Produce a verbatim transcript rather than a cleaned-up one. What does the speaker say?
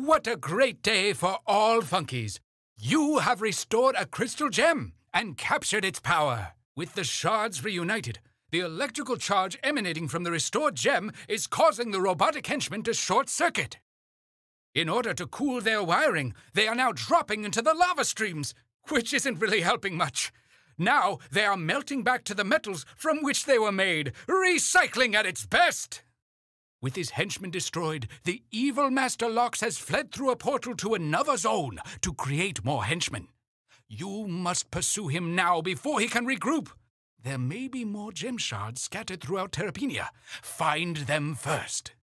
What a great day for all Funkies! You have restored a crystal gem and captured its power. With the shards reunited, the electrical charge emanating from the restored gem is causing the robotic henchmen to short-circuit. In order to cool their wiring, they are now dropping into the lava streams, which isn't really helping much. Now they are melting back to the metals from which they were made, recycling at its best. With his henchmen destroyed, the evil Master Lox has fled through a portal to another zone to create more henchmen. You must pursue him now before he can regroup. There may be more gem shards scattered throughout Terrapenia. Find them first.